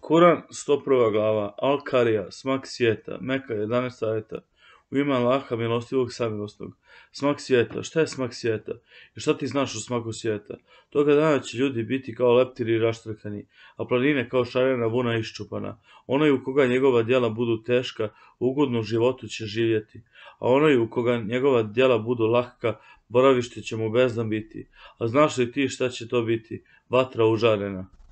Kuran 101. glava, Al-Karija, smak svijeta, Meka 11 ajeta. U ime Allaha milostivog samilosnog. Smak svijeta, šta je smak svijeta? I šta ti znaš o smaku svijeta? Toga dana će ljudi biti kao leptiri raštrkani, a planine kao šarena vuna iščupana. Onaj u koga njegova djela budu teška, ugodno u životu će živjeti, a onaj u koga njegova djela budu lahka, boravište će mu bezdan biti. A znaš li ti šta će to biti? Vatra užarena.